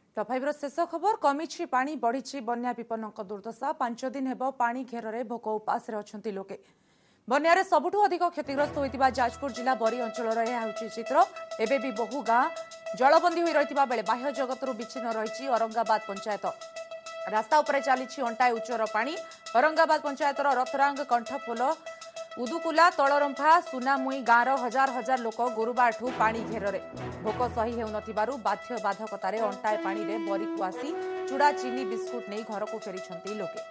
Top 5 शेष खबर कमी पानी बढ़ी बन्या विपन्न दुर्दशा 5 दिन हेब पानी घेर भोक उपास अच्छा लोके बन्यारे सबुठु अधिक क्षतिग्रस्त होता जाजपुर जिला बरी अंचल चित्र एवं भी बहु गाँ जलबंदी हो रही बेले बाह्य जगत विच्छिन्न रही औरंगाबाद पंचायत रास्ता उपर चली अंटाए उच्चर पानी औरंगाबाद पंचायतर रथरांग कंठपोल उदुकुला तलरंफा सुनामुई गाँवर हजार हजार लोक गुरुवार पानी घेर भोक सही होउनथिबारु बाध्य बाधकतार अंटाए पानी रे बरी को आसी चूड़ा चीनी बिस्कुट नहीं घर को फेरी लोके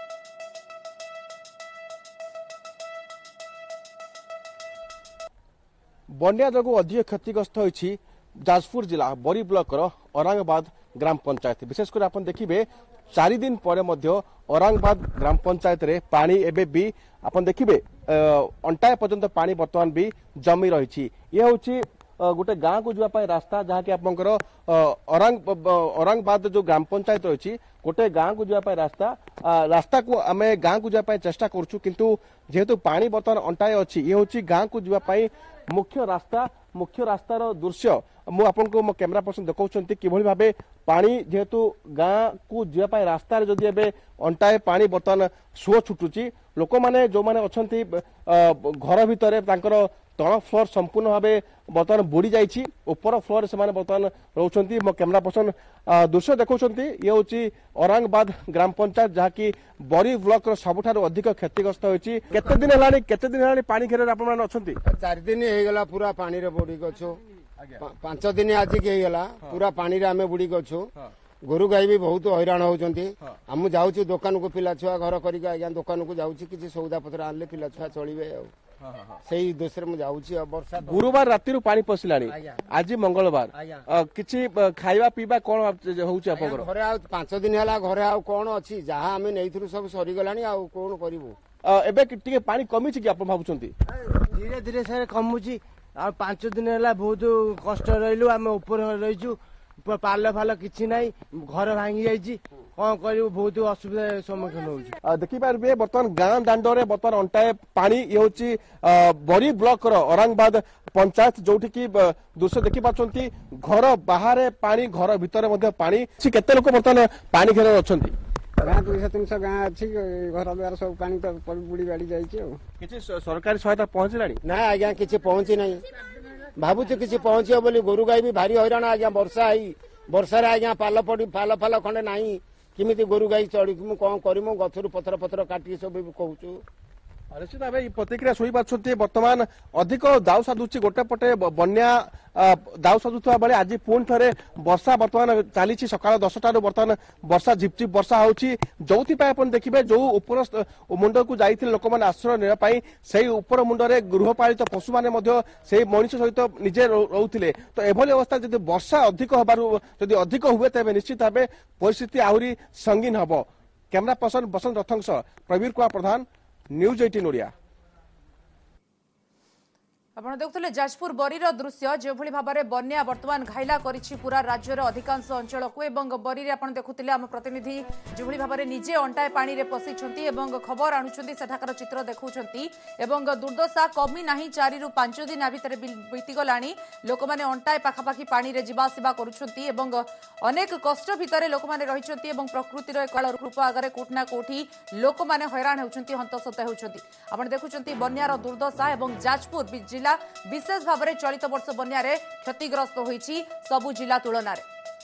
बन्या जोगु अधिक क्षतिग्रस्त होइछि जाजपुर जिला बरी ब्लॉक औरंगाबाद ग्राम पंचायत विशेषकर आप देखिए 4 दिन पर औरंगाबाद ग्राम पंचायत रे पानी एबे भी आप देखिए अंटाए पर्यंत पानी बर्तमान भी जमी रही ये हूँ गोटे गाँव को जावाई रास्ता जहाँकि आपंकर औरंगाबाद जो ग्राम पंचायत रही गोटे गाँव को जावाई रास्ता को आम गाँव को जावाई चेष्टा करूँ किंतु जेहेतु पानी बर्तमान अंटाए अच्छी ये हूँ गाँव को जावाई मुख्य रास्तार दृश्य मु आपको मो कैमरा पर्सन देखा किभली भाबे पानी जेहेतु गाँ को जावाई रास्ता जदि एबे अंटाए पानी बर्तमान सुओ छुटुची लोक मैंने जो मैंने अच्छा घर भितर तल फ्लोर संपूर्ण भाव बर्तमान बुड़ी जाइए ऊपर फ्लोर से बर्तमान रोचे मो कैमरा पर्सन दृश्य देखा ये हूँ औरंगाबाद ग्राम पंचायत जहाँकि बरी ब्लॉक सबुठारु अधिक क्षतिग्रस्त होती केते दिन है पानी घेर आप 4 दिन हो पूरा पानी रे बुड़ी गछु 5 दिन आज होगा पूरा पानी रे आमे बुड़ी गछु गोरु गाई भी बहुत हैरान होती आम जाऊँ दुकान को पिला छुआ घर करके आज्ञा दुकान को जाऊँ कि सौदा पत्र आनले पिला छुआ चलिए सही उद्देश्य में जाऊँगी वर्षा गुरुवार राति पानी पशिला आज मंगलवार किसी खाइबा पीवा कौन होउछि घरे आ 5 दिन है घरे आ कौन अच्छी जहाँ आम नहीं सब सरीगला कौन करूँ एबे टिके पानी कमी कि आप भावुंट धीरे धीरे सर कमुची 5 दिन है बहुत कष्ट रही आम ऊपर रहीचु पाल फाल कि ना घर भांगी जाइए कौन कर बहुत असुविधा सम्मुखीन हो देखिपारे बर्तमान गाँ दाण्डे बर्तमान अंटाए पानी ये हूँ बरी ब्लॉक औरंगाबाद पंचायत जोठी की दृश्य देखिपारे घर बाहर पानी घर भितर पानी केते लोक बर्तमान पानी घेर अच्छा गाँ 200-300 गाँ अच्छी घर द्वार सब पानी बुड़ी बाड़ी जाइए सरकारी सहायता पहुंचला ना आज्ञा किसी पहुंची ना भावुँ किसी पहुंचे बोली गोरु गाई भी भारी हैरान आज्ञा वर्षा आई वर्षा आज्ञा पाल पड़ी फाल फाल खंडे ना किमी गोरु गाई चढ़ी कौन करमु गछरु पथर पथर काटी सब कहूँ निश्चित भाव प्रतिक्रिया शुणी पार्टी बर्तमान अधिक दाउ साधुची गोटे पटे बन्या दाउ साधुवा बेले आज पुणी थे वर्षा बर्तमान चली सकाल 10टार बर्तमान वर्षा झिपझिप वर्षा होची जो देखिए जो उपर मुंड को जाइए लोक मैंने आश्रय नापी से उपर मुंडे गृहपालित पशु मैंने से मनीष सहित निजे रोते तो एभली अवस्था जब वर्षा अधिक होबार अधिक हुए तेज निश्चित भाव परिस्थिति आहरी संगीन हम कैमरा पर्सन बसंत रथंग सह प्रवीर कुमार प्रधान न्यूज 18 ओडिया आपण देखुले जाजपुर बरीर दृश्य जो भाव में बन्या बर्तमान घाइला करिछि पूरा राज्यर अधिकांश अंचल को एवं बरी आपण देखुले आम प्रतिनिधि जो भाव में निजे अंटाए पानी रे पशिछंती एवं खबर आणुछंती सेठाकर चित्र देखौछंती एवं दुर्दशा कमी नाही 4 रु 5 दिन भितर बीती गलानी लोक माने अंटाए पाखापाखी पानी रे जीवा सेवा करूछंती एवं अनेक कष्ट भितर लोक माने रहिछंती एवं प्रकृतिर एक रूप आगरे कोठना कोठी लोक माने हैरान होउछंती हंतसत होउछंती आपण देखुछंती बन्यार दुर्दशा एवं जाजपुर जिला विशेष भाव में चलित वर्ष बन्या क्षतिग्रस्त होइछि सबु जिला तुलन में।